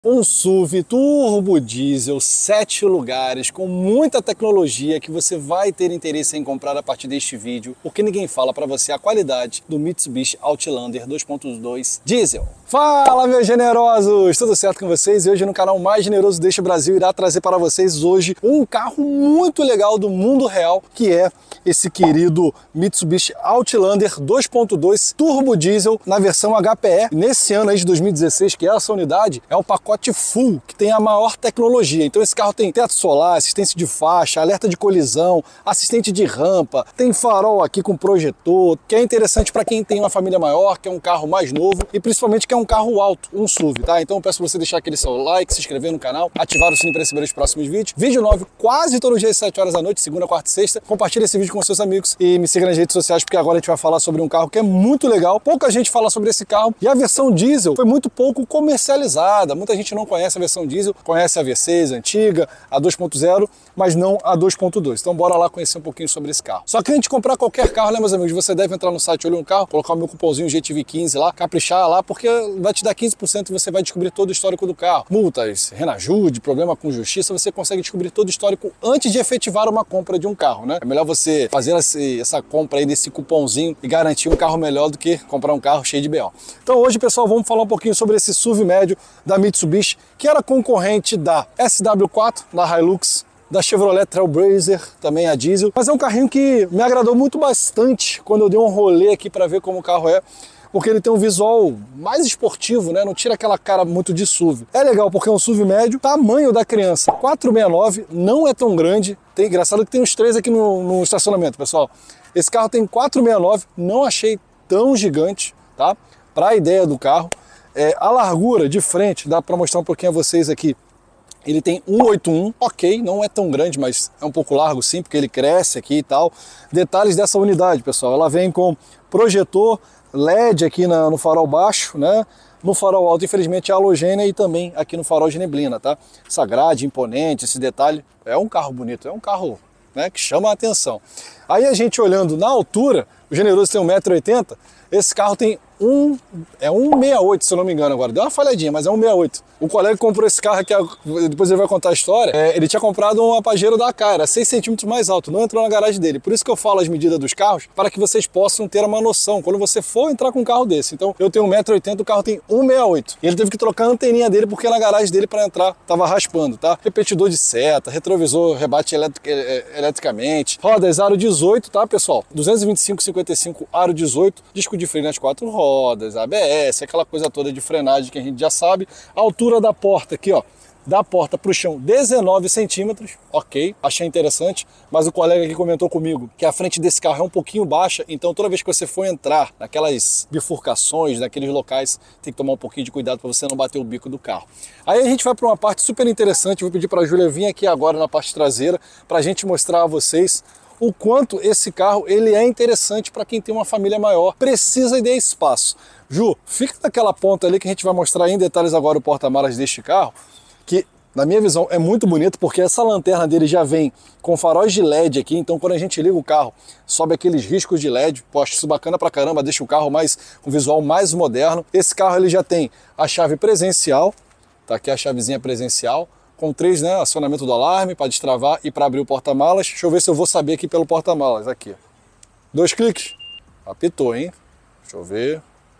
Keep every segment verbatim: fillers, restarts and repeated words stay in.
Um S U V turbo diesel, sete lugares, com muita tecnologia que você vai ter interesse em comprar a partir deste vídeo, porque ninguém fala para você a qualidade do Mitsubishi Outlander dois ponto dois diesel. Fala, meus generosos! Tudo certo com vocês? E hoje no canal mais generoso deste Brasil irá trazer para vocês hoje um carro muito legal do mundo real, que é esse querido Mitsubishi Outlander dois ponto dois turbo diesel na versão H P E. Nesse ano aí de dois mil e dezesseis, que é essa unidade, é o pacote full, que tem a maior tecnologia. Então esse carro tem teto solar, assistência de faixa, alerta de colisão, assistente de rampa, tem farol aqui com projetor, que é interessante para quem tem uma família maior, quer um carro mais novo e principalmente quer um carro alto, um S U V, tá? Então eu peço para você deixar aquele seu like, se inscrever no canal, ativar o sininho para receber os próximos vídeos. Vídeo novo quase todos os dias às sete horas da noite, segunda, quarta e sexta. Compartilha esse vídeo com seus amigos e me siga nas redes sociais, porque agora a gente vai falar sobre um carro que é muito legal. Pouca gente fala sobre esse carro e a versão diesel foi muito pouco comercializada. Muita gente não conhece a versão diesel, conhece a V seis antiga, a dois ponto zero, mas não a dois ponto dois. Então bora lá conhecer um pouquinho sobre esse carro. Só que antes de comprar qualquer carro, né, meus amigos, você deve entrar no site Olho no Carro, colocar o meu cupomzinho G T V quinze lá, caprichar lá, porque vai te dar quinze por cento e você vai descobrir todo o histórico do carro. Multas, renajude, problema com justiça, você consegue descobrir todo o histórico antes de efetivar uma compra de um carro, né? É melhor você fazer essa compra aí desse cupomzinho e garantir um carro melhor do que comprar um carro cheio de B O. Então hoje, pessoal, vamos falar um pouquinho sobre esse S U V médio da Mitsubishi, que era concorrente da S W quatro, da Hilux, da Chevrolet Trailblazer, também a diesel, mas é um carrinho que me agradou muito bastante quando eu dei um rolê aqui para ver como o carro é, porque ele tem um visual mais esportivo, né? Não tira aquela cara muito de S U V. É legal porque é um S U V médio, tamanho da criança, quatrocentos e sessenta e nove, não é tão grande. Tem, engraçado que tem uns três aqui no, no estacionamento, pessoal. Esse carro tem quatrocentos e sessenta e nove, não achei tão gigante, tá? Para a ideia do carro. É, a largura de frente, dá para mostrar um pouquinho a vocês aqui, ele tem cento e oitenta e um, ok, não é tão grande, mas é um pouco largo sim, porque ele cresce aqui e tal. Detalhes dessa unidade, pessoal, ela vem com projetor L E D aqui na, no farol baixo, né? No farol alto, infelizmente, é halogênea e também aqui no farol de neblina, tá? Essa grade imponente, esse detalhe, é um carro bonito, é um carro, né, que chama a atenção. Aí a gente olhando na altura, o generoso tem um metro e oitenta, esse carro tem um, é um cento e sessenta e oito, se eu não me engano agora. Deu uma falhadinha, mas é um cento e sessenta e oito. O colega que comprou esse carro aqui, depois ele vai contar a história, é, ele tinha comprado um Pajero da cara, seis centímetros mais alto, não entrou na garagem dele. Por isso que eu falo as medidas dos carros, para que vocês possam ter uma noção quando você for entrar com um carro desse. Então, eu tenho um metro e oitenta, o carro tem um metro e sessenta e oito. E ele teve que trocar a anteninha dele, porque na garagem dele, para entrar, tava raspando, tá? Repetidor de seta, retrovisor, rebate eletri eletricamente, rodas aro dezoito, tá, pessoal? duzentos e vinte e cinco, cinquenta e cinco, aro dezoito, disco de freio nas quatro rodas, A B S, aquela coisa toda de frenagem que a gente já sabe. A altura da porta aqui, ó, da porta para o chão, dezenove centímetros, ok, achei interessante, mas o colega aqui comentou comigo que a frente desse carro é um pouquinho baixa, então toda vez que você for entrar naquelas bifurcações, naqueles locais, tem que tomar um pouquinho de cuidado para você não bater o bico do carro. Aí a gente vai para uma parte super interessante, vou pedir para a Júlia vir aqui agora na parte traseira, para a gente mostrar a vocês o quanto esse carro ele é interessante para quem tem uma família maior, precisa de espaço. Ju, fica naquela ponta ali que a gente vai mostrar em detalhes agora o porta-malas deste carro, que na minha visão é muito bonito, porque essa lanterna dele já vem com faróis de L E D aqui, então quando a gente liga o carro, sobe aqueles riscos de L E D, poxa, isso bacana pra caramba, deixa o carro mais com visual mais moderno. Esse carro ele já tem a chave presencial, tá aqui a chavezinha presencial, com três, né, acionamento do alarme para destravar e para abrir o porta-malas. Deixa eu ver se eu vou saber aqui pelo porta-malas, aqui. Dois cliques, apitou, hein? Deixa eu ver.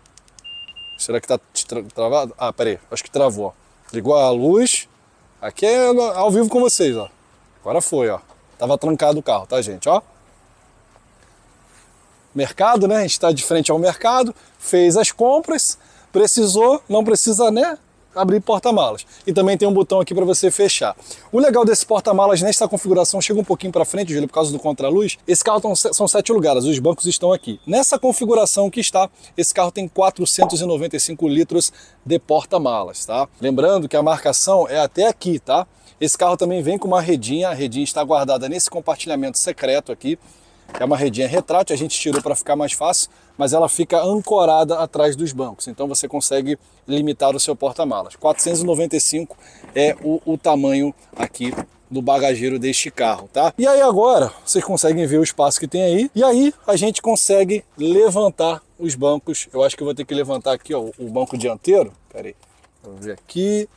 Será que tá tra travado? Ah, peraí, acho que travou, ó. Ligou a luz, aqui é ao vivo com vocês, ó. Agora foi, ó. Tava trancado o carro, tá, gente, ó. Mercado, né, a gente tá de frente ao mercado, fez as compras, precisou, não precisa, né, abrir porta-malas. E também tem um botão aqui para você fechar. O legal desse porta-malas nesta configuração, chega um pouquinho para frente, Júlio, por causa do contraluz, esse carro tão, são sete lugares, os bancos estão aqui. Nessa configuração que está, esse carro tem quatrocentos e noventa e cinco litros de porta-malas, tá? Lembrando que a marcação é até aqui, tá? Esse carro também vem com uma redinha, a redinha está guardada nesse compartilhamento secreto aqui, é uma redinha retrátil, a gente tirou para ficar mais fácil, mas ela fica ancorada atrás dos bancos, então você consegue limitar o seu porta-malas. quatrocentos e noventa e cinco é o, o tamanho aqui do bagageiro deste carro, tá? E aí agora, vocês conseguem ver o espaço que tem aí, e aí a gente consegue levantar os bancos. Eu acho que eu vou ter que levantar aqui, ó, o banco dianteiro, peraí, vou ver aqui,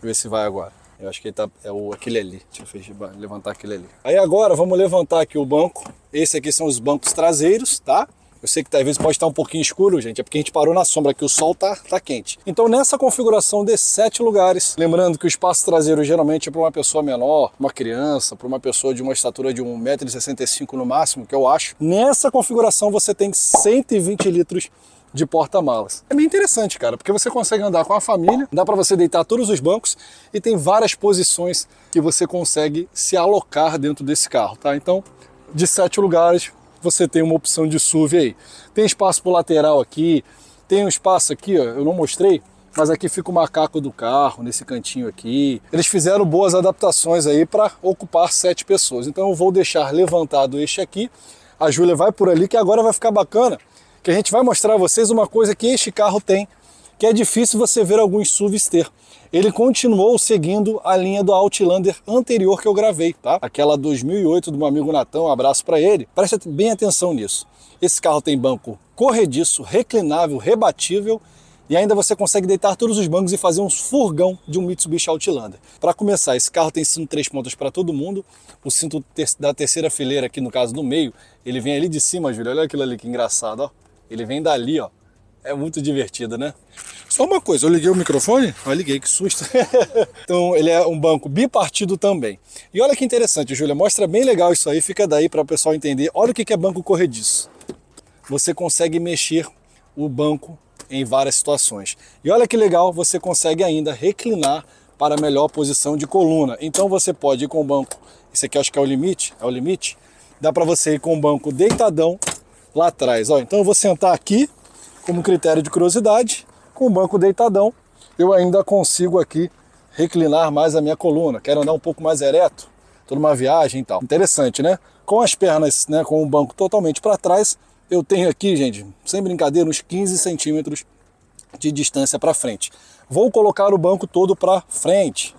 eu ver se vai agora. Eu acho que ele tá, é o, aquele ali. Deixa eu levantar aquele ali. Aí agora vamos levantar aqui o banco. Esse aqui são os bancos traseiros, tá? Eu sei que às vezes pode estar um pouquinho escuro, gente, é porque a gente parou na sombra, que o sol tá, tá quente. Então nessa configuração de sete lugares, lembrando que o espaço traseiro geralmente é para uma pessoa menor, uma criança, para uma pessoa de uma estatura de um metro e sessenta e cinco no máximo, que eu acho. Nessa configuração você tem cento e vinte litros de porta-malas. É bem interessante, cara, porque você consegue andar com a família, dá para você deitar todos os bancos e tem várias posições que você consegue se alocar dentro desse carro, tá? Então, de sete lugares, você tem uma opção de S U V aí. Tem espaço pro lateral aqui, tem um espaço aqui, ó, eu não mostrei, mas aqui fica o macaco do carro, nesse cantinho aqui. Eles fizeram boas adaptações aí para ocupar sete pessoas. Então eu vou deixar levantado este aqui, a Júlia vai por ali, que agora vai ficar bacana, que a gente vai mostrar a vocês uma coisa que este carro tem, que é difícil você ver alguns S U Vs ter. Ele continuou seguindo a linha do Outlander anterior que eu gravei, tá? Aquela dois mil e oito do meu amigo Natão, um abraço para ele. Preste bem atenção nisso. Esse carro tem banco corrediço, reclinável, rebatível e ainda você consegue deitar todos os bancos e fazer um furgão de um Mitsubishi Outlander. Para começar, esse carro tem cinto três pontas para todo mundo. O cinto da terceira fileira aqui, no caso do meio, ele vem ali de cima, Júlia. Olha aquilo ali que engraçado, ó. Ele vem dali, ó. É muito divertido, né? Só uma coisa, eu liguei o microfone? Ah, liguei, que susto. Então ele é um banco bipartido também. E olha que interessante, Júlia, mostra bem legal isso aí, fica daí para o pessoal entender. Olha o que é banco corrediço. Você consegue mexer o banco em várias situações. E olha que legal, você consegue ainda reclinar para melhor posição de coluna. Então você pode ir com o banco, esse aqui eu acho que é o limite, é o limite. Dá para você ir com o banco deitadão lá atrás. Ó, então eu vou sentar aqui, como critério de curiosidade, com o banco deitadão, eu ainda consigo aqui reclinar mais a minha coluna. Quero andar um pouco mais ereto, tô numa viagem e tal. Interessante, né? Com as pernas, né, com o banco totalmente para trás, eu tenho aqui, gente, sem brincadeira, uns quinze centímetros de distância para frente. Vou colocar o banco todo para frente.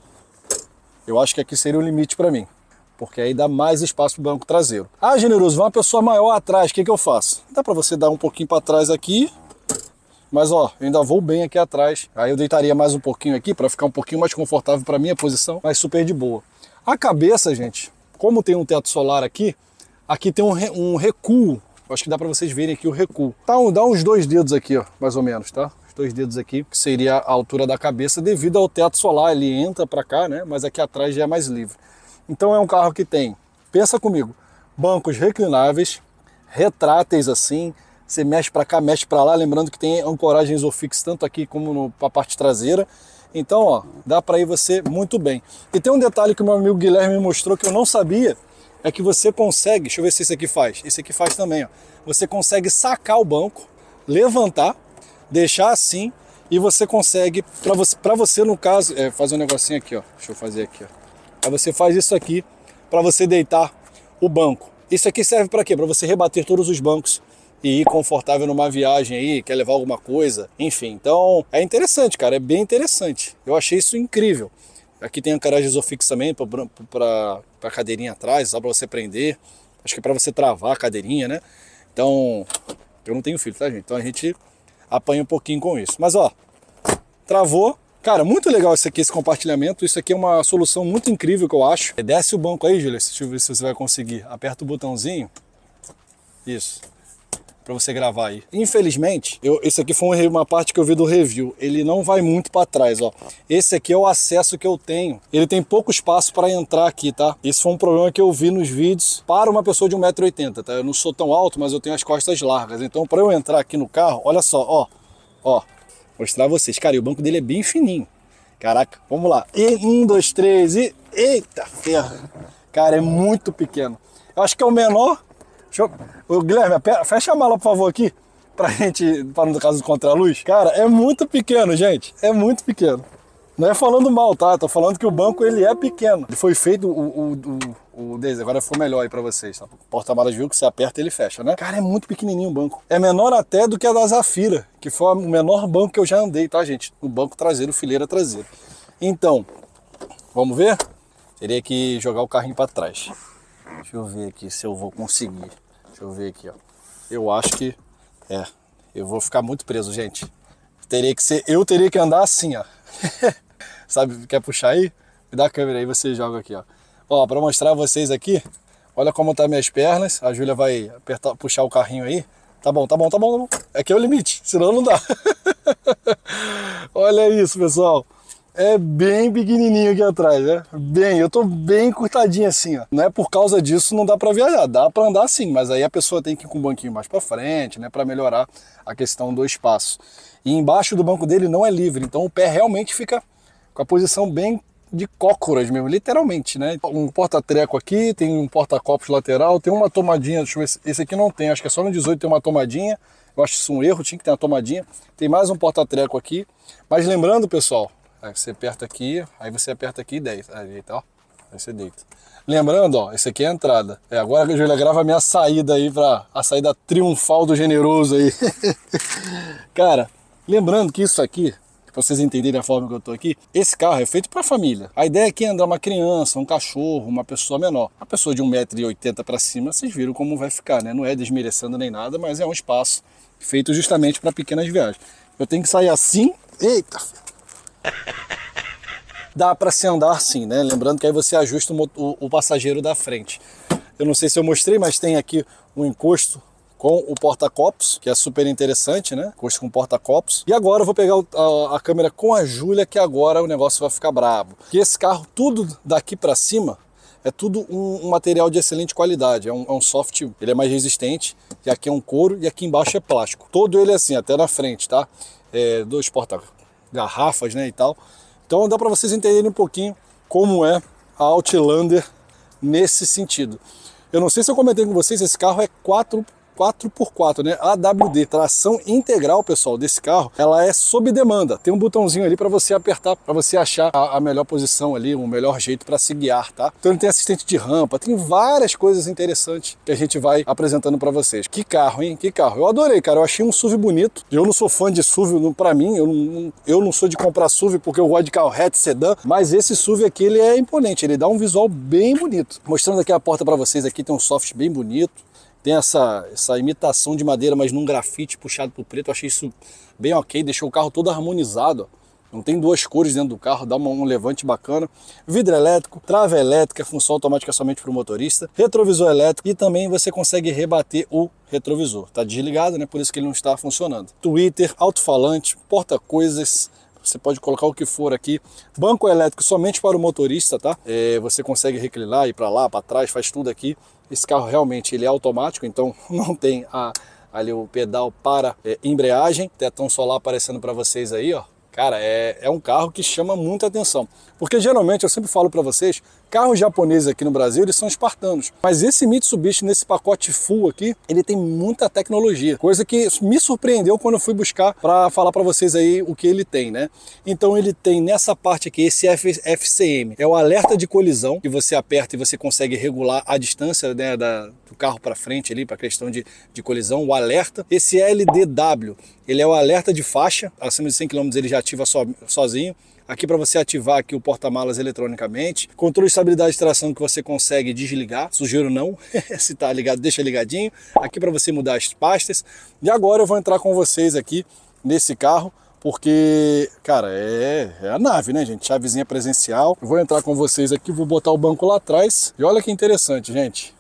Eu acho que aqui seria o limite para mim, porque aí dá mais espaço para o banco traseiro. Ah, generoso, vai uma pessoa maior atrás, o que, que eu faço? Dá para você dar um pouquinho para trás aqui, mas ó, eu ainda vou bem aqui atrás. Aí eu deitaria mais um pouquinho aqui para ficar um pouquinho mais confortável para minha posição, mas super de boa. A cabeça, gente, como tem um teto solar aqui, aqui tem um, re, um recuo. Eu acho que dá para vocês verem aqui o recuo. Tá, dá uns dois dedos aqui, ó, mais ou menos, tá? Os dois dedos aqui, que seria a altura da cabeça devido ao teto solar. Ele entra para cá, né? Mas aqui atrás já é mais livre. Então é um carro que tem, pensa comigo, bancos reclináveis, retráteis assim, você mexe para cá, mexe para lá, lembrando que tem ancoragem Isofix tanto aqui como na parte traseira. Então, ó, dá para ir você muito bem. E tem um detalhe que o meu amigo Guilherme me mostrou que eu não sabia, é que você consegue, deixa eu ver se esse aqui faz, esse aqui faz também, ó. Você consegue sacar o banco, levantar, deixar assim, e você consegue, para você, para você no caso, é, fazer um negocinho aqui, ó, deixa eu fazer aqui, ó. Aí você faz isso aqui para você deitar o banco. Isso aqui serve para quê? Para você rebater todos os bancos e ir confortável numa viagem aí, quer levar alguma coisa, enfim. Então é interessante, cara, é bem interessante. Eu achei isso incrível. Aqui tem ancoragem Isofix também para a cadeirinha atrás, só para você prender. Acho que é para você travar a cadeirinha, né? Então, eu não tenho filho, tá, gente? Então a gente apanha um pouquinho com isso. Mas ó, travou. Cara, muito legal isso aqui, esse compartilhamento. Isso aqui é uma solução muito incrível que eu acho. Desce o banco aí, Júlia, deixa eu ver se você vai conseguir. Aperta o botãozinho. Isso. Pra você gravar aí. Infelizmente, eu, esse aqui foi uma parte que eu vi do review. Ele não vai muito para trás, ó. Esse aqui é o acesso que eu tenho. Ele tem pouco espaço para entrar aqui, tá? Esse foi um problema que eu vi nos vídeos para uma pessoa de um metro e oitenta, tá? Eu não sou tão alto, mas eu tenho as costas largas. Então, para eu entrar aqui no carro, olha só, ó. Ó. Mostrar a vocês. Cara, e o banco dele é bem fininho. Caraca, vamos lá. E um, dois, três e... Eita ferro. Cara, é muito pequeno. Eu acho que é o menor... Deixa eu... Ô, Guilherme, fecha a mala, por favor, aqui. Pra gente... Para no caso do contraluz. Cara, é muito pequeno, gente. É muito pequeno. Não é falando mal, tá? Tô falando que o banco, ele é pequeno. Ele foi feito... O, o, o, o desde agora ficou melhor aí pra vocês, tá? O porta-malas viu que você aperta e ele fecha, né? Cara, é muito pequenininho o banco. É menor até do que a da Zafira, que foi o menor banco que eu já andei, tá, gente? No banco traseiro, fileira traseira. Então, vamos ver? Teria que jogar o carrinho pra trás. Deixa eu ver aqui se eu vou conseguir. Deixa eu ver aqui, ó. Eu acho que... É, eu vou ficar muito preso, gente. Teria que ser... Eu teria que andar assim, ó. Sabe, quer puxar aí? Me dá a câmera aí, você joga aqui, ó. Ó, pra mostrar a vocês aqui, olha como tá minhas pernas. A Júlia vai apertar, puxar o carrinho aí. Tá bom, tá bom, tá bom, tá bom. Aqui é o limite, senão não dá. Olha isso, pessoal. É bem pequenininho aqui atrás, né? Bem, eu tô bem encurtadinho assim, ó. Não é por causa disso não dá pra viajar, dá pra andar sim, mas aí a pessoa tem que ir com um banquinho mais pra frente, né? Pra melhorar a questão do espaço. E embaixo do banco dele não é livre, então o pé realmente fica com a posição bem de cócoras mesmo, literalmente, né? Um porta-treco aqui, tem um porta-copos lateral, tem uma tomadinha, deixa eu ver, esse aqui não tem, acho que é só no dezoito tem uma tomadinha. Eu acho isso um erro, tinha que ter uma tomadinha. Tem mais um porta-treco aqui, mas lembrando, pessoal, aí você aperta aqui, aí você aperta aqui e deita, aí deita, ó, aí você deita. Lembrando, ó, esse aqui é a entrada. É, agora que a Júlia grava a minha saída aí, pra, a saída triunfal do generoso aí. Cara, lembrando que isso aqui, pra vocês entenderem a forma que eu tô aqui, esse carro é feito pra família. A ideia aqui é andar uma criança, um cachorro, uma pessoa menor. A pessoa de um metro e oitenta pra cima, vocês viram como vai ficar, né? Não é desmerecendo nem nada, mas é um espaço feito justamente para pequenas viagens. Eu tenho que sair assim, eita! Dá para se andar assim, né? Lembrando que aí você ajusta o, o, o passageiro da frente. Eu não sei se eu mostrei, mas tem aqui um encosto com o porta-copos, que é super interessante, né? Encosto com porta-copos. E agora eu vou pegar a, a câmera com a Júlia, que agora o negócio vai ficar brabo. Porque esse carro, tudo daqui para cima, é tudo um, um material de excelente qualidade. É um, é um soft, ele é mais resistente. E aqui é um couro e aqui embaixo é plástico. Todo ele é assim, até na frente, tá? É, dois porta-garrafas, né, e tal. Então dá para vocês entenderem um pouquinho como é a Outlander nesse sentido. Eu não sei se eu comentei com vocês, esse carro é quatro por quatro, né? A W D, tração integral, pessoal, desse carro, ela é sob demanda. Tem um botãozinho ali para você apertar, para você achar a, a melhor posição ali, o melhor jeito para se guiar, tá? Então ele tem assistente de rampa, tem várias coisas interessantes que a gente vai apresentando para vocês. Que carro, hein? Que carro. Eu adorei, cara. Eu achei um S U V bonito. Eu não sou fã de S U V, para mim, eu não, eu não sou de comprar S U V porque eu gosto de carro hatch, sedã, mas esse S U V aqui, ele é imponente, ele dá um visual bem bonito. Mostrando aqui a porta para vocês, aqui tem um soft bem bonito. Tem essa, essa imitação de madeira, mas num grafite puxado pro preto. Eu achei isso bem ok, deixou o carro todo harmonizado. Não tem duas cores dentro do carro, dá uma, um levante bacana. Vidro elétrico, trava elétrica, função automática somente para o motorista. Retrovisor elétrico e também você consegue rebater o retrovisor. Tá desligado, né? Por isso que ele não está funcionando. Twitter, alto-falante, porta-coisas. Você pode colocar o que for aqui. Banco elétrico somente para o motorista, tá? É, você consegue reclinar, ir para lá, para trás, faz tudo aqui. Esse carro realmente ele é automático, então não tem a, ali o pedal para é, embreagem. Tetão solar aparecendo para vocês aí, ó. Cara, é, é um carro que chama muita atenção. Porque geralmente, eu sempre falo para vocês, carros japoneses aqui no Brasil, eles são espartanos. Mas esse Mitsubishi, nesse pacote full aqui, ele tem muita tecnologia. Coisa que me surpreendeu quando eu fui buscar para falar para vocês aí o que ele tem, né? Então ele tem nessa parte aqui, esse F C M. É o alerta de colisão, que você aperta e você consegue regular a distância, né, da, do carro para frente ali, para questão de, de colisão, o alerta. Esse L D W, ele é o alerta de faixa, acima de cem quilômetros ele já ativa so, sozinho. Aqui para você ativar aqui o porta-malas eletronicamente. Controle de estabilidade de tração que você consegue desligar. Sugiro não. Se tá ligado, deixa ligadinho. Aqui para você mudar as pastas. E agora eu vou entrar com vocês aqui nesse carro. Porque, cara, é, é a nave, né, gente? Chavezinha presencial. Eu vou entrar com vocês aqui, vou botar o banco lá atrás. E olha que interessante, gente.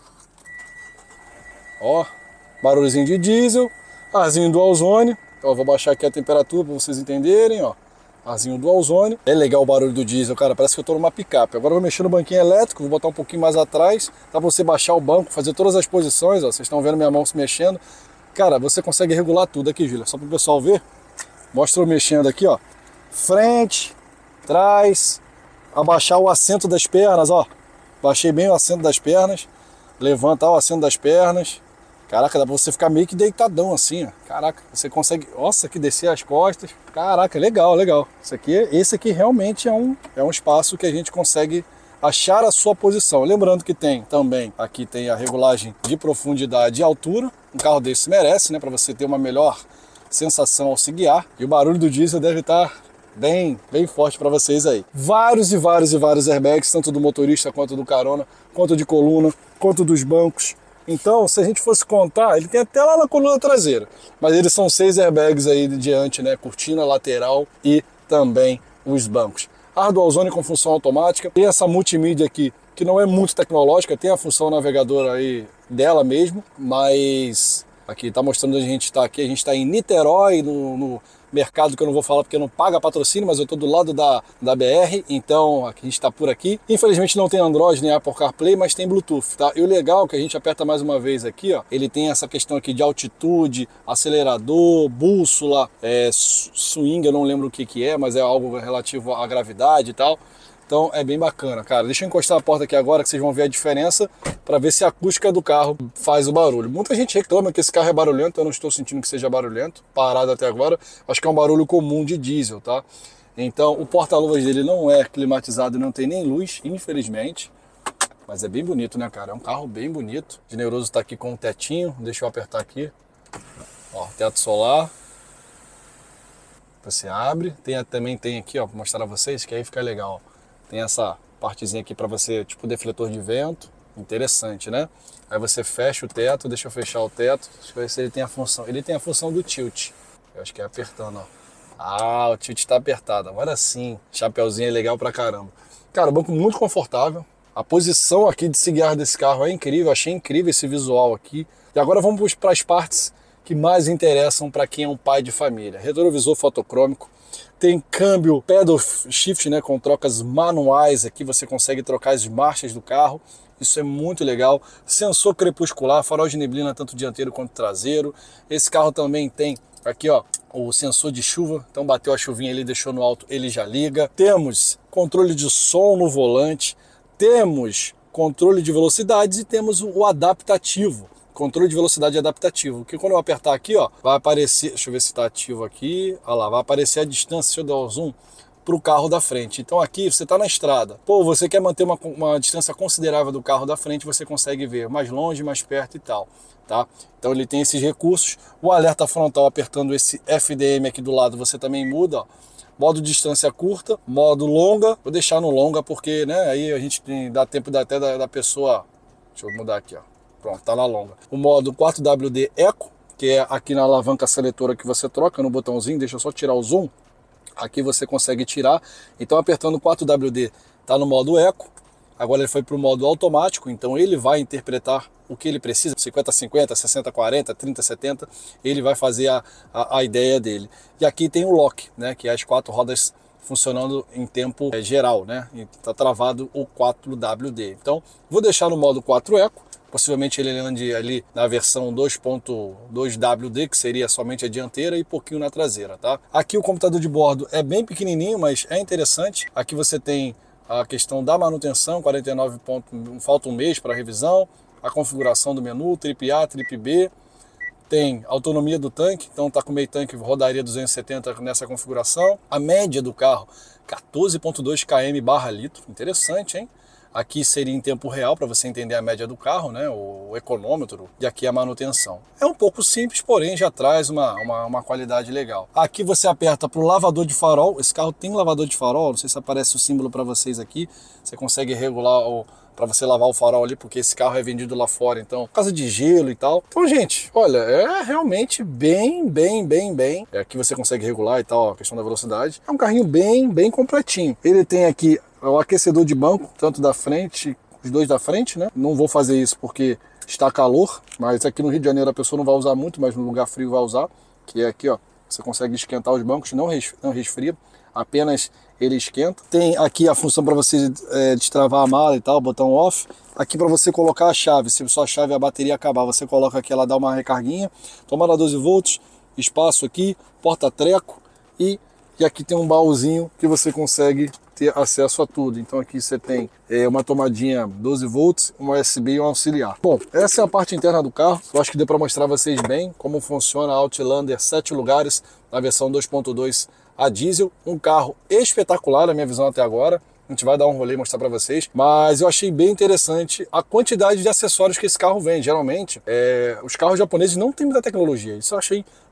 Ó, barulhozinho de diesel. Arzinho dual zone. Ó, vou baixar aqui a temperatura para vocês entenderem, ó. Arzinho dual zone. É legal o barulho do diesel, cara, parece que eu tô numa picape. Agora eu vou mexer no banquinho elétrico, vou botar um pouquinho mais atrás, dá pra você baixar o banco, fazer todas as posições, ó. Vocês estão vendo minha mão se mexendo. Cara, você consegue regular tudo aqui, Júlia, só pro pessoal ver. Mostra eu mexendo aqui, ó. Frente, trás, abaixar o assento das pernas, ó. Baixei bem o assento das pernas. Levantar o assento das pernas. Caraca, dá pra você ficar meio que deitadão assim, ó. Caraca, você consegue, nossa, que descer as costas. Caraca, legal, legal. Isso aqui, esse aqui realmente é um, é um espaço que a gente consegue achar a sua posição. Lembrando que tem também, aqui tem a regulagem de profundidade e altura. Um carro desse merece, né, para você ter uma melhor sensação ao se guiar. E o barulho do diesel deve estar bem, bem forte para vocês aí. Vários e vários e vários airbags, tanto do motorista quanto do carona, quanto de coluna, quanto dos bancos. Então, se a gente fosse contar, ele tem até lá na coluna traseira, mas eles são seis airbags aí de diante, né? Cortina lateral e também os bancos. ar dual zone com função automática, tem essa multimídia aqui, que não é muito tecnológica, tem a função navegadora aí dela mesmo, mas aqui tá mostrando onde a gente está aqui, a gente está em Niterói, no, no mercado que eu não vou falar porque não paga patrocínio, mas eu estou do lado da, da B R, então aqui a gente está por aqui. Infelizmente não tem Android nem Apple CarPlay, mas tem Bluetooth, tá? E o legal é que a gente aperta mais uma vez aqui, ó, ele tem essa questão aqui de altitude, acelerador, bússola, é, swing, eu não lembro o que que é, mas é algo relativo à gravidade e tal. Então é bem bacana, cara. Deixa eu encostar a porta aqui agora que vocês vão ver a diferença para ver se a acústica do carro faz o barulho. Muita gente reclama que esse carro é barulhento, eu não estou sentindo que seja barulhento, parado até agora. Acho que é um barulho comum de diesel, tá? Então o porta-luvas dele não é climatizado, não tem nem luz, infelizmente. Mas é bem bonito, né, cara? É um carro bem bonito. O Generoso tá aqui com um tetinho, deixa eu apertar aqui. Ó, teto solar. Você abre. Tem, também tem aqui, ó, para mostrar a vocês, que aí fica legal. Tem essa partezinha aqui para você, tipo defletor de vento, interessante, né? Aí você fecha o teto, deixa eu fechar o teto, deixa eu ver se ele tem a função. Ele tem a função do tilt, eu acho que é apertando, ó. Ah, o tilt está apertado, agora sim, chapeuzinho é legal pra caramba. Cara, o banco muito confortável, a posição aqui de se guiar desse carro é incrível, achei incrível esse visual aqui. E agora vamos para as partes que mais interessam para quem é um pai de família. Retrovisor fotocrômico. Tem câmbio pedal shift, né, com trocas manuais aqui, você consegue trocar as marchas do carro, isso é muito legal. Sensor crepuscular, farol de neblina tanto dianteiro quanto traseiro. Esse carro também tem aqui, ó, o sensor de chuva, então bateu a chuvinha ali, deixou no alto, ele já liga. Temos controle de som no volante, temos controle de velocidades e temos o adaptativo. Controle de velocidade adaptativo, que quando eu apertar aqui, ó, vai aparecer, deixa eu ver se está ativo aqui, olha lá, vai aparecer a distância, deixa eu dar o zoom, para o carro da frente. Então aqui você está na estrada, pô, você quer manter uma, uma distância considerável do carro da frente, você consegue ver mais longe, mais perto e tal, tá? Então ele tem esses recursos. O alerta frontal, apertando esse F D M aqui do lado, você também muda, ó. Modo distância curta, modo longa, vou deixar no longa porque, né, aí a gente tem, dá tempo da, até da, da pessoa, deixa eu mudar aqui, ó. Pronto, tá na longa. O modo quatro W D Eco, que é aqui na alavanca seletora que você troca no botãozinho, deixa eu só tirar o zoom. Aqui você consegue tirar. Então apertando quatro W D, tá no modo Eco. Agora ele foi para o modo automático, então ele vai interpretar o que ele precisa, cinquenta cinquenta, sessenta quarenta, trinta setenta, ele vai fazer a, a, a ideia dele. E aqui tem o lock, né, que é as quatro rodas funcionando em tempo é, geral, né? Está travado o quatro W D. Então vou deixar no modo quatro Eco. Possivelmente ele ande ali na versão dois ponto dois W D, que seria somente a dianteira e pouquinho na traseira, tá? Aqui o computador de bordo é bem pequenininho, mas é interessante. Aqui você tem a questão da manutenção, quarenta e nove pontos, falta um mês para revisão, a configuração do menu, trip A, trip B, tem autonomia do tanque, então tá com meio tanque, rodaria duzentos e setenta nessa configuração. A média do carro, quatorze ponto dois quilômetros barra litro, interessante, hein? Aqui seria em tempo real para você entender a média do carro, né, o econômetro, e aqui a manutenção. É um pouco simples, porém já traz uma, uma, uma qualidade legal. Aqui você aperta para o lavador de farol, esse carro tem lavador de farol, não sei se aparece o símbolo para vocês aqui, você consegue regular o... para você lavar o farol ali, porque esse carro é vendido lá fora, então, por causa de gelo e tal. Então, gente, olha, é realmente bem, bem, bem, bem. É, aqui você consegue regular e tal, a questão da velocidade. É um carrinho bem, bem completinho. Ele tem aqui o aquecedor de banco, tanto da frente, os dois da frente, né? Não vou fazer isso porque está calor, mas aqui no Rio de Janeiro a pessoa não vai usar muito, mas no lugar frio vai usar, que é aqui, ó. Você consegue esquentar os bancos, não resfria, apenas ele esquenta. Tem aqui a função para você é, destravar a mala e tal, botão off. Aqui para você colocar a chave, se sua chave e a bateria acabar, você coloca aqui, ela dá uma recarguinha. Tomada doze volts, espaço aqui, porta-treco e, e aqui tem um baúzinho que você consegue ter acesso a tudo. Então aqui você tem é, uma tomadinha doze volts, um U S B e um auxiliar. Bom, essa é a parte interna do carro. Eu acho que deu para mostrar a vocês bem como funciona a Outlander sete lugares na versão dois ponto dois a diesel. Um carro espetacular na minha visão até agora. A gente vai dar um rolê e mostrar para vocês, mas eu achei bem interessante a quantidade de acessórios que esse carro vem. Geralmente, é, os carros japoneses não têm muita tecnologia. Isso eu achei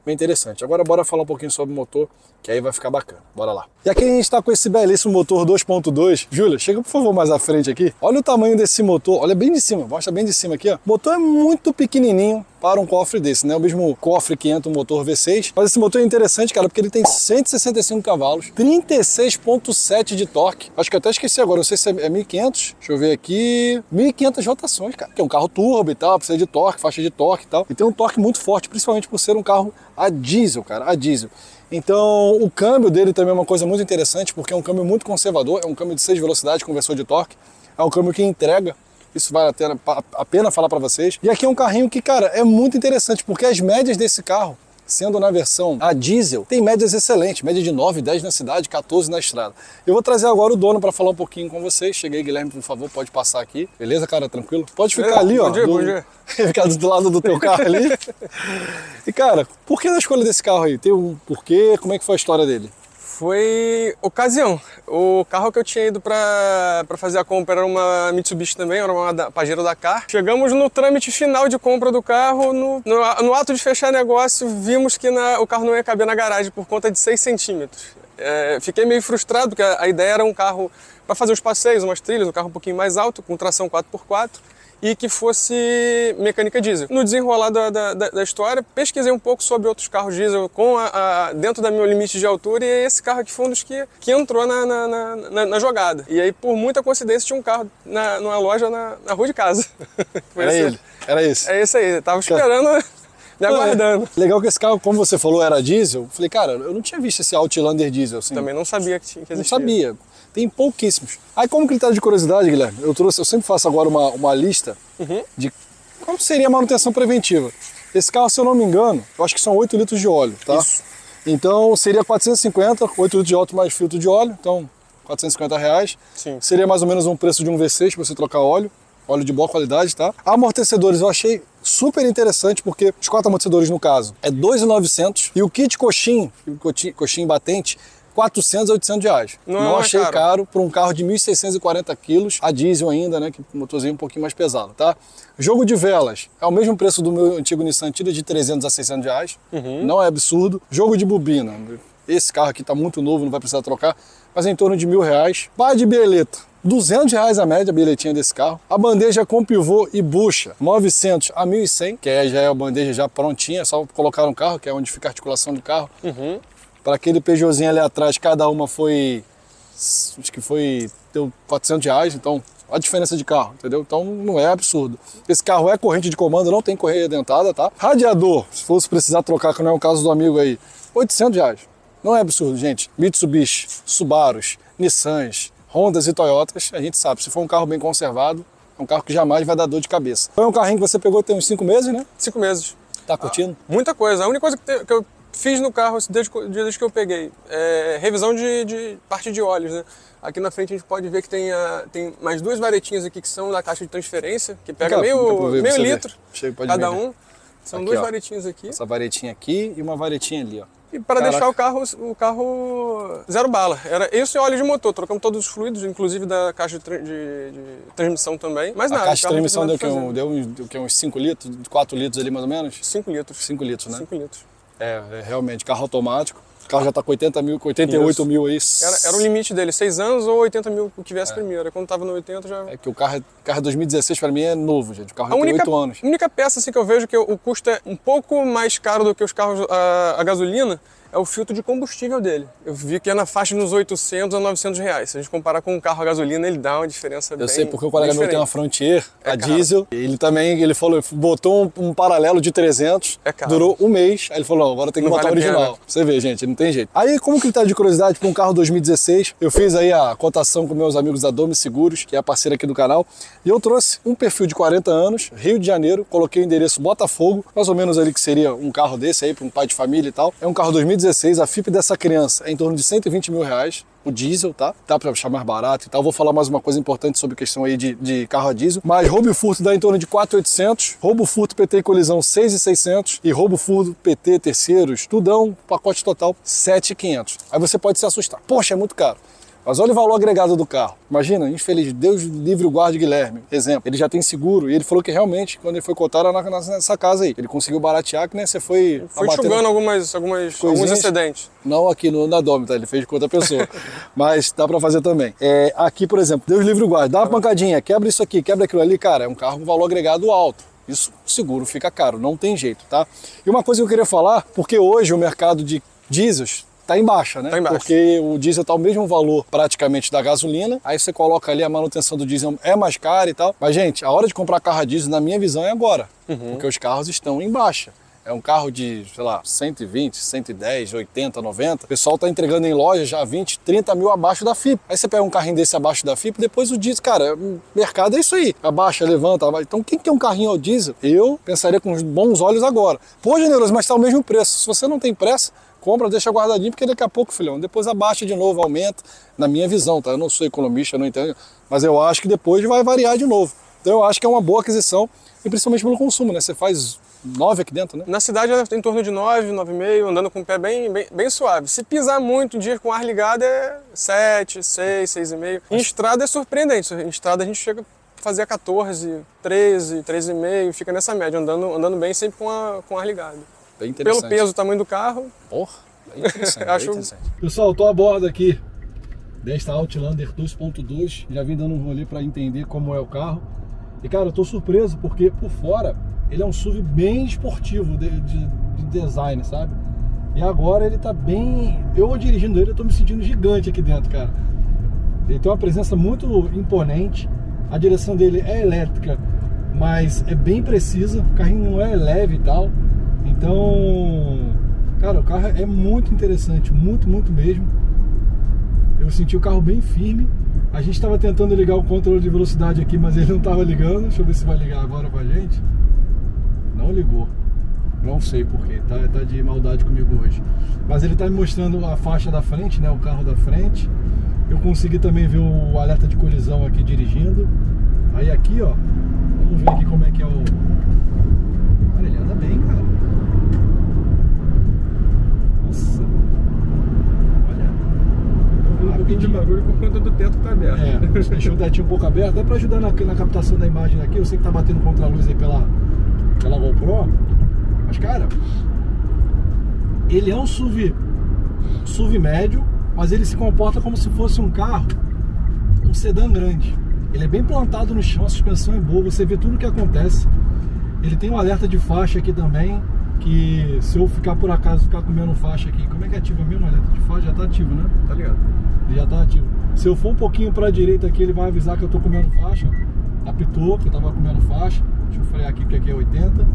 bem interessante. Agora bora falar um pouquinho sobre o motor, que aí vai ficar bacana. Bora lá. E aqui a gente está com esse belíssimo motor dois ponto dois. Júlia, chega por favor mais à frente aqui. Olha o tamanho desse motor, olha bem de cima, mostra bem de cima aqui, ó. O motor é muito pequenininho para um cofre desse, né? O mesmo cofre que entra o motor V seis. Mas esse motor é interessante, cara, porque ele tem cento e sessenta e cinco cavalos, trinta e seis ponto sete de torque. Acho que eu até esqueci agora, não sei se é mil e quinhentos. Deixa eu ver aqui. mil e quinhentas rotações, cara. Que é um carro turbo e tal, precisa de torque, faixa de torque e tal. E tem um torque muito forte, principalmente por ser um carro a diesel, cara, a diesel. Então, o câmbio dele também é uma coisa muito interessante, porque é um câmbio muito conservador, é um câmbio de seis velocidades, conversor de torque, é um câmbio que entrega, isso vale a pena falar para vocês. E aqui é um carrinho que, cara, é muito interessante, porque as médias desse carro, sendo na versão a diesel, tem médias excelentes, média de nove, dez na cidade, quatorze na estrada. Eu vou trazer agora o dono para falar um pouquinho com vocês. Cheguei, Guilherme, por favor, pode passar aqui. Beleza, cara? Tranquilo? Pode ficar é, ali, bom ó. Dia, do... bom dia. Ficar do lado do teu carro ali. E, cara, por que a escolha desse carro aí? Tem um porquê? Como é que foi a história dele? Foi ocasião. O carro que eu tinha ido para fazer a compra era uma Mitsubishi também, era uma Pajero Dakar. Chegamos no trâmite final de compra do carro, no, no, no ato de fechar negócio, vimos que na, o carro não ia caber na garagem por conta de seis centímetros. É, fiquei meio frustrado, porque a, a ideia era um carro para fazer os passeios, umas trilhas, um carro um pouquinho mais alto, com tração quatro por quatro. E que fosse mecânica diesel. No desenrolar da, da, da história, pesquisei um pouco sobre outros carros diesel com a, a, dentro da meu limite de altura, e esse carro aqui foi um dos que, que entrou na, na, na, na jogada. E aí, por muita coincidência, tinha um carro na, numa loja na, na rua de casa. Era esse. ele, era esse. É esse aí, tava esperando, me aguardando. É. Legal que esse carro, como você falou, era diesel. Falei, cara, eu não tinha visto esse Outlander diesel assim. Também não sabia que, tinha, que existia. Não sabia. Tem pouquíssimos. Aí, como critério de curiosidade, Guilherme, eu trouxe, eu sempre faço agora uma, uma lista uhum. de como seria a manutenção preventiva. Esse carro, se eu não me engano, eu acho que são oito litros de óleo, tá? Isso. Então, seria quatrocentos e cinquenta, oito litros de óleo mais filtro de óleo, então quatrocentos e cinquenta reais. Sim. Seria mais ou menos um preço de um V seis para você trocar óleo, óleo de boa qualidade, tá? Amortecedores eu achei super interessante, porque os quatro amortecedores, no caso, é dois mil e novecentos e o kit coxim, o coxim batente, quatrocentos, oitocentos reais. Não, não achei caro, caro para um carro de mil seiscentos e quarenta quilos, a diesel ainda, né, que o motorzinho um pouquinho mais pesado, tá? Jogo de velas, é o mesmo preço do meu antigo Nissan Tiida, de trezentos a seiscentos reais, uhum. Não é absurdo. Jogo de bobina, esse carro aqui tá muito novo, não vai precisar trocar, mas é em torno de mil reais. Barra de bieleta, duzentos reais a média, a bieletinha desse carro. A bandeja com pivô e bucha, novecentos a mil e cem, que é, já é a bandeja já prontinha, é só colocar no carro, que é onde fica a articulação do carro. Uhum. Para aquele Peugeotzinho ali atrás, cada uma foi, acho que foi, deu quatrocentos reais, então a diferença de carro, entendeu? Então não é absurdo. Esse carro é corrente de comando, não tem correia dentada, tá? Radiador, se fosse precisar trocar, que não é o caso do amigo aí, oitocentos reais. Não é absurdo, gente. Mitsubishi, Subarus, Nissans, Hondas e Toyotas, a gente sabe, se for um carro bem conservado, é um carro que jamais vai dar dor de cabeça. Foi um carrinho que você pegou tem uns cinco meses, né? Cinco meses. Tá curtindo? Ah, muita coisa. A única coisa que, te, que eu fiz no carro desde, desde que eu peguei é revisão de, de parte de óleos, né? Aqui na frente a gente pode ver que tem, a, tem mais duas varetinhas aqui que são da caixa de transferência, que pega meio, meio litro cada um. São aqui, duas ó, varetinhas aqui. Essa varetinha aqui e uma varetinha ali, ó. E para Caraca. deixar o carro, o carro zero bala. Era isso e óleo de motor. Trocamos todos os fluidos, inclusive da caixa de, de, de transmissão também. Mas a nada. A caixa de transmissão deu, que um, deu, uns, deu que uns cinco litros, quatro litros ali mais ou menos? cinco litros. cinco litros, né? cinco litros. É, é, realmente, carro automático. O carro já está com oitenta mil, com oitenta e oito isso. mil aí. Era, era o limite dele, seis anos ou oitenta mil o que viesse é. primeiro. Quando estava no oitenta já... É que o carro, carro dois mil e dezesseis para mim é novo, gente. O carro a tem única, oito anos. A única peça assim, que eu vejo que o custo é um pouco mais caro do que os carros a, a gasolina é o filtro de combustível dele. Eu vi que é na faixa dos oitocentos a novecentos reais. Se a gente comparar com um carro a gasolina, ele dá uma diferença eu bem Eu sei, porque o colega meu tem uma Frontier, é a caro. diesel. Ele também, ele falou, botou um, um paralelo de trezentos, é caro. Durou um mês. Aí ele falou, agora tem que não botar vale o original. Você vê, gente, não tem jeito. Aí, como critério de curiosidade, para um carro dois mil e dezesseis, eu fiz aí a cotação com meus amigos da Domi Seguros, que é a parceira aqui do canal, e eu trouxe um perfil de quarenta anos, Rio de Janeiro, coloquei o endereço Botafogo, mais ou menos ali que seria um carro desse aí, para um pai de família e tal. É um carro dois mil e dezesseis, a F I P dessa criança é em torno de cento e vinte mil reais, o diesel, tá? Dá pra achar mais barato e tal. Vou falar mais uma coisa importante sobre a questão aí de, de carro a diesel. Mas roubo e furto dá em torno de quatro mil e oitocentos, roubo, furto, P T e colisão seis mil e seiscentos e roubo, furto, P T, terceiros, tudão, pacote total sete mil e quinhentos. Aí você pode se assustar. Poxa, é muito caro. Mas olha o valor agregado do carro. Imagina, infeliz, Deus livre o guarde Guilherme, exemplo. Ele já tem seguro e ele falou que realmente, quando ele foi cotado na, nessa casa aí, ele conseguiu baratear, que né, você foi... Foi enxugando algumas, algumas, alguns excedentes. Não aqui no, na Dome, tá? Ele fez com outra pessoa. Mas dá pra fazer também. É, aqui, por exemplo, Deus livre o guarde, dá uma pancadinha, quebra isso aqui, quebra aquilo ali, cara, é um carro com valor agregado alto. Isso, o seguro fica caro, não tem jeito, tá? E uma coisa que eu queria falar, porque hoje o mercado de diesels tá em baixa, né? Tá em baixa. Porque o diesel tá o mesmo valor praticamente da gasolina, aí você coloca ali a manutenção do diesel é mais cara e tal. Mas, gente, a hora de comprar carro a diesel, na minha visão, é agora. Uhum. Porque os carros estão em baixa. É um carro de, sei lá, cento e vinte, cento e dez, oitenta, noventa. O pessoal tá entregando em loja já vinte, trinta mil abaixo da F I P. Aí você pega um carrinho desse abaixo da F I P, depois o diesel, cara, o mercado é isso aí. Abaixa, levanta, abaixa. Então quem quer um carrinho ao diesel? Eu pensaria com bons olhos agora. Pô, generoso, mas tá o mesmo preço. Se você não tem pressa, compra, deixa guardadinho, porque daqui a pouco, filhão, depois abaixa de novo, aumenta, na minha visão, tá? Eu não sou economista, não entendo, mas eu acho que depois vai variar de novo. Então eu acho que é uma boa aquisição, e principalmente pelo consumo, né? Você faz nove aqui dentro, né? Na cidade é em torno de nove, nove e meio, andando com o pé bem, bem, bem suave. Se pisar muito, um dia com o ar ligado é sete, seis, seis e meio. Em estrada é surpreendente, em estrada a gente chega a fazer quatorze, treze, treze e meio, fica nessa média, andando, andando bem sempre com, a, com o ar ligado. Bem interessante. Pelo peso, o tamanho do carro. Porra, bem interessante, Acho... bem interessante. Pessoal, eu tô a bordo aqui desta Outlander dois ponto dois, já vim dando um rolê para entender como é o carro. E cara, eu tô surpreso porque por fora ele é um S U V bem esportivo de, de, de design, sabe? E agora ele tá bem... Eu dirigindo ele, eu tô me sentindo gigante aqui dentro, cara. Ele tem uma presença muito imponente. A direção dele é elétrica, mas é bem precisa. O carrinho não é leve e tal. Então, cara, o carro é muito interessante, muito, muito mesmo. Eu senti o carro bem firme. A gente estava tentando ligar o controle de velocidade aqui, mas ele não estava ligando. Deixa eu ver se vai ligar agora pra gente. Não ligou. Não sei porquê, tá, tá de maldade comigo hoje. Mas ele tá me mostrando a faixa da frente, né? O carro da frente. Eu consegui também ver o alerta de colisão aqui dirigindo. Aí aqui, ó, vamos ver aqui como é que é o... Cara, ele anda bem, cara. Nossa. Olha. Um pouquinho de bagulho por conta do teto tá aberto. É, deixou o tetinho um pouco aberto. Dá pra ajudar na, na captação da imagem aqui. Eu sei que tá batendo contra a luz aí pela... pela GoPro, mas cara, ele é um S U V, S U V médio, mas ele se comporta como se fosse um carro, um sedã grande. Ele é bem plantado no chão, a suspensão é boa, você vê tudo o que acontece. Ele tem um alerta de faixa aqui também, que se eu ficar por acaso, ficar comendo faixa aqui, como é que ativa mesmo o alerta de faixa? Já tá ativo, né? Tá ligado? Ele já tá ativo. Se eu for um pouquinho pra direita aqui, ele vai avisar que eu tô comendo faixa. Apitou, que eu tava comendo faixa. Deixa eu frear aqui porque aqui é oitenta.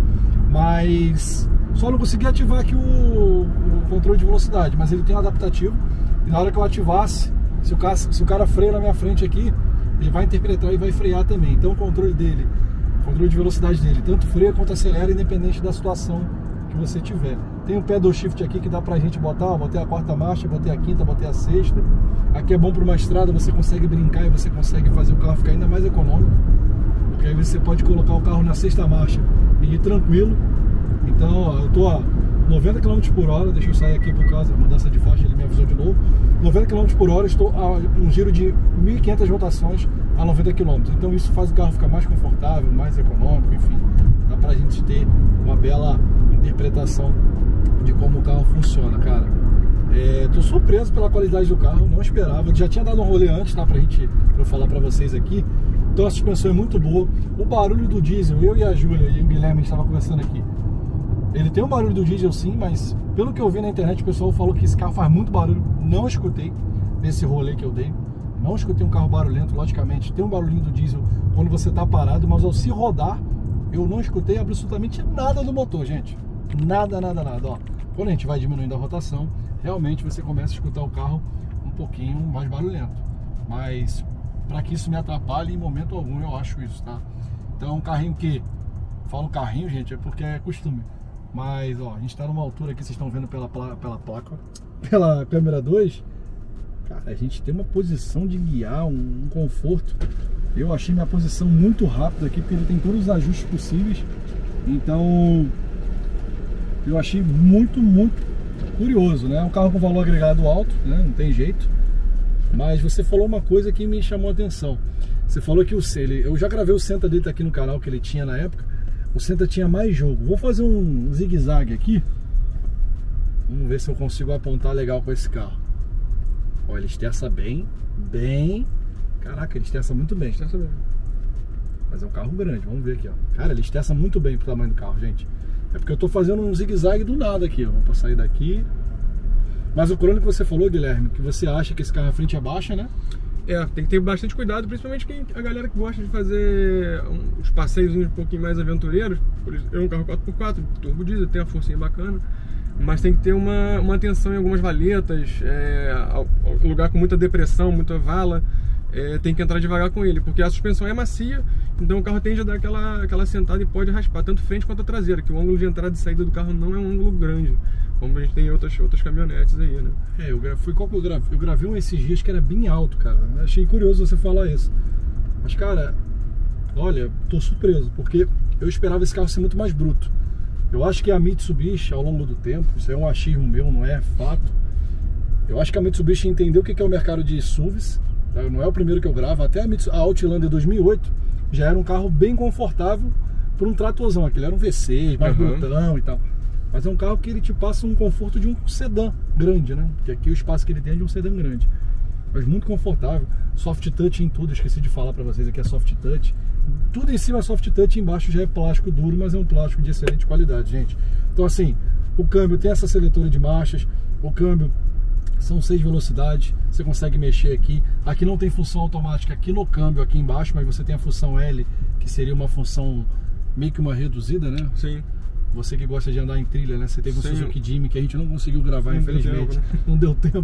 Mas só não consegui ativar aqui o, o controle de velocidade. Mas ele tem um adaptativo. E na hora que eu ativasse, se o cara, se o cara freia na minha frente aqui, ele vai interpretar e vai frear também. Então o controle dele, o controle de velocidade dele, tanto freia quanto acelera, independente da situação que você tiver. Tem um pedal shift aqui que dá pra gente botar, ó, botei a quarta marcha, botei a quinta, botei a sexta. Aqui é bom para uma estrada, você consegue brincar e você consegue fazer o carro ficar ainda mais econômico. Porque aí você pode colocar o carro na sexta marcha e ir tranquilo. Então, ó, eu tô a noventa quilômetros por hora, deixa eu sair aqui por causa da mudança de faixa, ele me avisou de novo. noventa quilômetros por hora, estou a um giro de mil e quinhentas rotações a noventa quilômetros. Então isso faz o carro ficar mais confortável, mais econômico, enfim. Dá pra gente ter uma bela interpretação de como o carro funciona, cara. É, tô surpreso pela qualidade do carro, não esperava. Já tinha dado um rolê antes, tá? Pra gente, pra eu falar pra vocês aqui. Então a suspensão é muito boa. O barulho do diesel, eu e a Júlia e o Guilherme, a gente estava conversando aqui. Ele tem um barulho do diesel sim, mas pelo que eu vi na internet, o pessoal falou que esse carro faz muito barulho. Não escutei nesse rolê que eu dei. Não escutei um carro barulhento, logicamente. Tem um barulhinho do diesel quando você tá parado, mas ao se rodar, eu não escutei absolutamente nada do motor, gente. Nada, nada, nada. Ó, quando a gente vai diminuindo a rotação, realmente você começa a escutar o carro um pouquinho mais barulhento. Mas para que isso me atrapalhe em momento algum, eu acho isso, tá? Então um carrinho que... Falo carrinho, gente, é porque é costume. Mas, ó, a gente tá numa altura aqui, vocês estão vendo pela, pla pela placa, pela câmera dois. Cara, a gente tem uma posição de guiar, um, um conforto. Eu achei minha posição muito rápida aqui, porque ele tem todos os ajustes possíveis. Então, eu achei muito, muito curioso, né? Um carro com valor agregado alto, né? Não tem jeito. Mas você falou uma coisa que me chamou a atenção. Você falou que o ele, eu já gravei o Senta dele aqui no canal que ele tinha na época. O Senta tinha mais jogo. Vou fazer um zigue-zague aqui. Vamos ver se eu consigo apontar legal com esse carro. Olha, ele esterça bem, bem. Caraca, ele esterça muito bem. Esterça bem. Mas é um carro grande, vamos ver aqui, ó. Cara, ele esterça muito bem pro tamanho do carro, gente. É porque eu tô fazendo um zigue-zague do nada aqui, ó. Vamos sair daqui. Mas o crônico que você falou, Guilherme, que você acha que esse carro à frente abaixa, né? É, tem que ter bastante cuidado, principalmente quem, a galera que gosta de fazer uns passeios um pouquinho mais aventureiros. É um carro quatro por quatro, turbo diesel, tem uma forcinha bacana, mas tem que ter uma, uma atenção em algumas valetas, é, lugar com muita depressão, muita vala, é, tem que entrar devagar com ele, porque a suspensão é macia, então o carro tende a dar aquela, aquela sentada e pode raspar, tanto frente quanto a traseira, que o ângulo de entrada e saída do carro não é um ângulo grande, como a gente tem em outras, outras caminhonetes aí, né? É, eu fui qual que eu gravei? Eu gravei um esses dias que era bem alto, cara. Eu achei curioso você falar isso. Mas, cara, olha, tô surpreso, porque eu esperava esse carro ser muito mais bruto. Eu acho que a Mitsubishi, ao longo do tempo, isso é um achismo meu, não é fato. Eu acho que a Mitsubishi entendeu o que é o mercado de S U Vs. Não é o primeiro que eu gravo. Até a Outlander dois mil e oito já era um carro bem confortável por um tratorzão. Aquele era um V seis, mais uhum. brutão e tal. Mas é um carro que ele te passa um conforto de um sedã grande, né? Porque aqui o espaço que ele tem é de um sedã grande. Mas muito confortável. Soft touch em tudo, esqueci de falar pra vocês aqui, é soft touch. Tudo em cima é soft touch, embaixo já é plástico duro, mas é um plástico de excelente qualidade, gente. Então assim, o câmbio tem essa seletora de marchas, o câmbio são seis velocidades, você consegue mexer aqui. Aqui não tem função automática aqui no câmbio, aqui embaixo, mas você tem a função L, que seria uma função meio que uma reduzida, né? Sim. Você que gosta de andar em trilha, né? Você teve um Sim. Suzuki Jimmy que a gente não conseguiu gravar, não infelizmente. Deu tempo, né? Não deu tempo.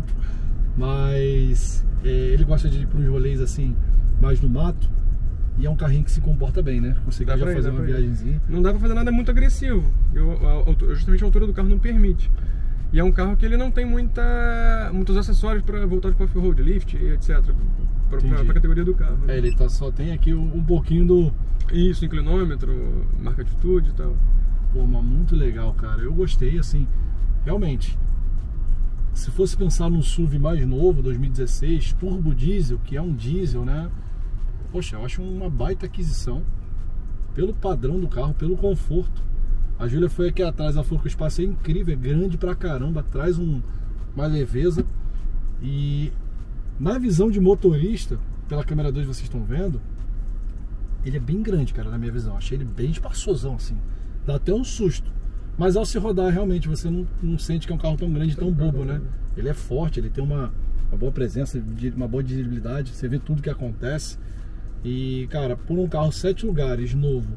Mas é, ele gosta de ir para uns rolês assim, mais no mato. E é um carrinho que se comporta bem, né? Conseguiu já ir, fazer uma viagemzinha. Não dá pra fazer nada muito agressivo. Eu, a, justamente a altura do carro não permite. E é um carro que ele não tem muita, muitos acessórios para voltar para off-road, lift, etcétera. Para a categoria do carro. Né? É, ele tá, só tem aqui um, um pouquinho do... Isso, inclinômetro, marca de altitude e tal. Pô, mas muito legal, cara. Eu gostei, assim, realmente. Se fosse pensar num S U V mais novo, dois mil e dezesseis, turbo diesel, que é um diesel, né? Poxa, eu acho uma baita aquisição. Pelo padrão do carro, pelo conforto. A Júlia foi aqui atrás, ela falou que o espaço é incrível, é grande pra caramba, traz um, uma leveza. E na visão de motorista, pela câmera dois vocês estão vendo, ele é bem grande, cara, na minha visão. Achei ele bem espaçosão, assim. Dá até um susto. Mas ao se rodar, realmente, você não, não sente que é um carro tão grande, tão bobo, né? Ele é forte, ele tem uma, uma boa presença, uma boa dirigibilidade. Você vê tudo que acontece. E, cara, por um carro sete lugares, novo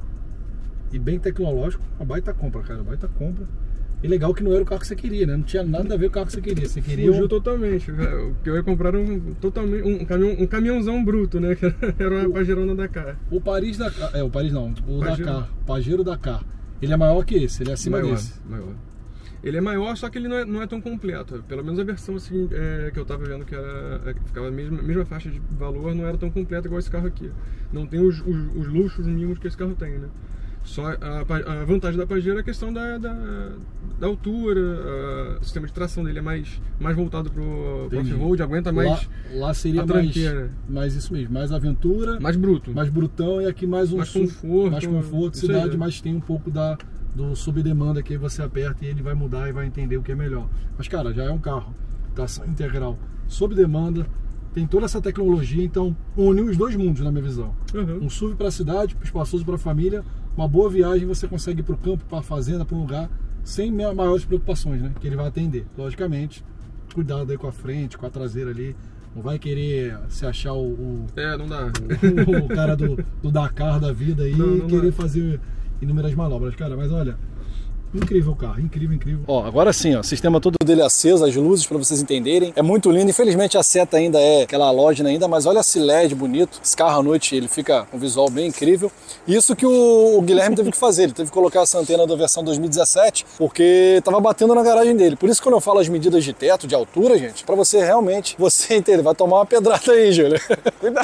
e bem tecnológico, uma baita compra, cara, uma baita compra. E legal que não era o carro que você queria, né? Não tinha nada a ver com o carro que você queria. Você queria Fugiu um... totalmente. O que eu ia comprar era um, totalmente, um, caminhão, um caminhãozão bruto, né? Que era uma Pajerona Dakar. O Paris Dakar, é, o Paris não, o Pajero. Dakar, Pajero Dakar. Ele é maior que esse, ele é acima maior, desse. Maior. Ele é maior, só que ele não é, não é tão completo. Pelo menos a versão assim, é, que eu tava vendo que era, que ficava a mesma, mesma faixa de valor, não era tão completa igual esse carro aqui. Não tem os, os, os luxos mínimos que esse carro tem, né? Só a, a vantagem da Pajero é a questão da, da, da altura, a, o sistema de tração dele é mais, mais voltado pro, pro off-road, aguenta mais. Lá, lá seria mais, mais isso mesmo, mais aventura, mais bruto, mais brutão, e aqui mais um mais sul, conforto, mais conforto, cidade, mas tem um pouco da do subdemanda que aí você aperta e ele vai mudar e vai entender o que é melhor. Mas cara, já é um carro, tração integral, sob demanda, tem toda essa tecnologia, então une os dois mundos na minha visão. Uhum. Um S U V para a cidade, espaçoso para a família, uma boa viagem, você consegue ir para o campo, para a fazenda, para um lugar sem maiores preocupações, né? Que ele vai atender. Logicamente, cuidado aí com a frente, com a traseira ali. Não vai querer se achar o, o é, não dá. O, o cara do, do Dakar da vida aí não, não e querer dá. fazer inúmeras manobras, cara. Mas olha, incrível o carro, incrível, incrível. Ó, agora sim, ó, sistema todo dele aceso, as luzes para vocês entenderem. É muito lindo. Infelizmente a seta ainda é aquela halógena ainda, mas olha esse L E D bonito. Esse carro à noite ele fica com um visual bem incrível. Isso que o, o Guilherme teve que fazer, ele teve que colocar essa antena da versão dois mil e dezessete, porque tava batendo na garagem dele. Por isso que quando eu falo as medidas de teto, de altura, gente, para você realmente, você entender, vai tomar uma pedrada aí, Júlia. Cuidado.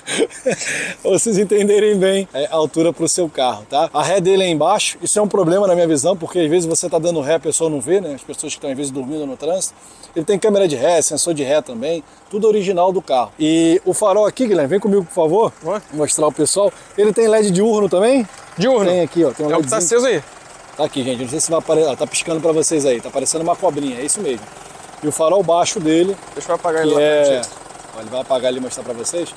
Pra vocês entenderem bem a altura pro seu carro, tá? A ré dele é embaixo, isso é um problema na minha visão, porque porque às vezes você tá dando ré, a pessoa não vê, né? As pessoas que estão às vezes dormindo no trânsito. Ele tem câmera de ré, sensor de ré também, tudo original do carro. E o farol aqui, Guilherme, vem comigo, por favor, Oi? mostrar o pessoal. Ele tem L E D diurno também? Diurno. Tem aqui, ó. Tem um é o que tá aceso aí. Tá aqui, gente, não sei se vai aparecer, ó, tá piscando pra vocês aí, tá parecendo uma cobrinha, é isso mesmo. E o farol baixo dele, deixa eu apagar ele lá é... Ó, ele vai apagar ali e mostrar pra vocês.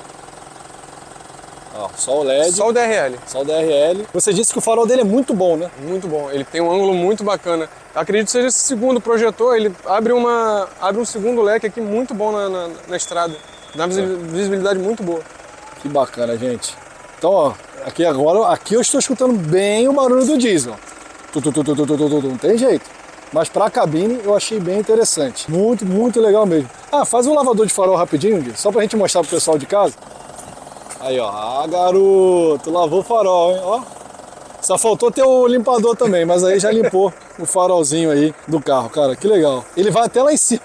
Ó, só o L E D. Só o D R L. Só o D R L. Você disse que o farol dele é muito bom, né? Muito bom. Ele tem um ângulo muito bacana. Acredito que seja esse segundo projetor. Ele abre, uma, abre um segundo leque aqui muito bom na, na, na estrada. Dá uma visibilidade muito boa. Que bacana, gente. Então, ó, aqui agora, aqui eu estou escutando bem o barulho do diesel. Tu, tu, tu, tu, tu, tu, tu, tu, não tem jeito. Mas para a cabine eu achei bem interessante. Muito, muito legal mesmo. Ah, faz um lavador de farol rapidinho, Gui, só pra gente mostrar pro pessoal de casa. Aí, ó. Ah, garoto, lavou o farol, hein? Ó. Só faltou ter o limpador também, mas aí já limpou o farolzinho aí do carro, cara. Que legal. Ele vai até lá em cima.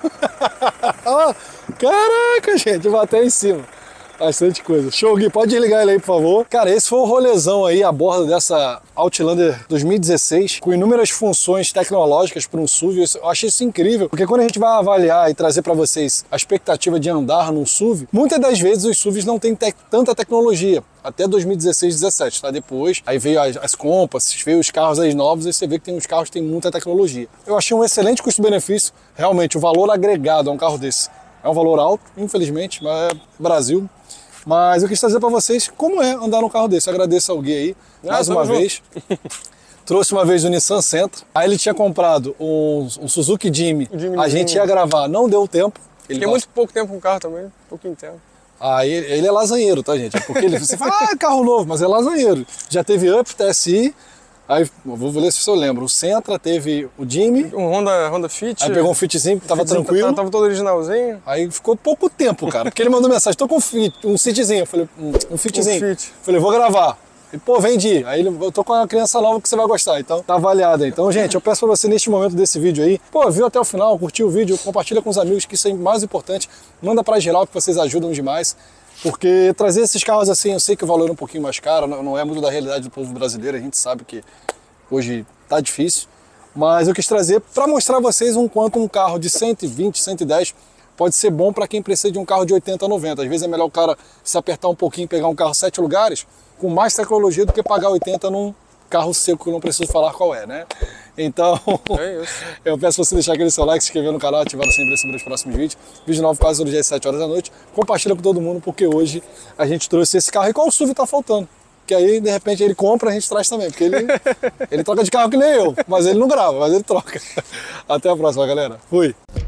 Ó, caraca, gente, vai até em cima. Bastante coisa. Show, Gui, pode desligar ele aí, por favor. Cara, esse foi o rolezão aí a bordo dessa Outlander dois mil e dezesseis, com inúmeras funções tecnológicas para um S U V. Eu achei isso incrível, porque quando a gente vai avaliar e trazer para vocês a expectativa de andar num S U V, muitas das vezes os S U Vs não têm te tanta tecnologia. Até dois mil e dezesseis, dezessete, tá? Depois, aí veio as, as Compass, veio os carros aí novos, e você vê que tem uns carros que tem muita tecnologia. Eu achei um excelente custo-benefício. Realmente, o valor agregado a um carro desse é um valor alto, infelizmente, mas é Brasil. Mas eu quis trazer para vocês como é andar num carro desse. Eu agradeço ao Gui aí, ah, mais uma junto. vez. Trouxe uma vez o Nissan Sentra. Aí ele tinha comprado um, um Suzuki Jimmy. Jimmy. A gente ia gravar, não deu tempo. Ele tem muito pouco tempo com o carro também, pouquinho tempo. Aí ele é lasanheiro, tá, gente? Porque ele, você fala, ah, carro novo, mas é lasanheiro. Já teve Up, T S I. Aí, vou ver se eu lembro. O Sentra teve o Jimmy. Um Honda, Honda Fit. Aí pegou um Fitzinho que tava Fitzinho tranquilo. Tava, tava todo originalzinho. Aí ficou pouco tempo, cara. Porque ele mandou mensagem, tô com um Fit, um Citzinho. Eu falei, um, um Fitzinho. Um fit. Falei, vou gravar. E, pô, vendi. Aí eu tô com uma criança nova que você vai gostar. Então, tá avaliado aí. Então, gente, eu peço pra você neste momento desse vídeo aí, pô, viu até o final, curtiu o vídeo, compartilha com os amigos, que isso é mais importante. Manda pra geral que vocês ajudam demais. Porque trazer esses carros assim, eu sei que o valor é um pouquinho mais caro, não é muito da realidade do povo brasileiro, a gente sabe que hoje tá difícil, mas eu quis trazer para mostrar a vocês um quanto um carro de cento e vinte, cento e dez pode ser bom para quem precisa de um carro de oitenta, noventa. Às vezes é melhor o cara se apertar um pouquinho e pegar um carro sete lugares com mais tecnologia do que pagar oitenta num carro seco que eu não preciso falar qual é, né? Então, é isso. Eu peço para você deixar aquele seu like, se inscrever no canal, ativar o sininho para receber os próximos vídeos. Vídeo novo quase todo dia às sete horas da noite. Compartilha com todo mundo, porque hoje a gente trouxe esse carro. E qual o S U V tá faltando? Que aí, de repente, ele compra, a gente traz também. Porque ele, ele troca de carro que nem eu, mas ele não grava, mas ele troca. Até a próxima, galera. Fui!